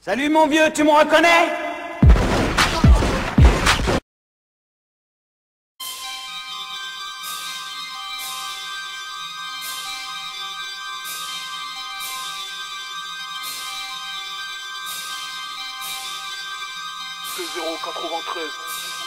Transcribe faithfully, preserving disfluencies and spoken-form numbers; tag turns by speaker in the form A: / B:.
A: Salut mon vieux, tu me reconnais?
B: deux zéro quatre-vingt-treize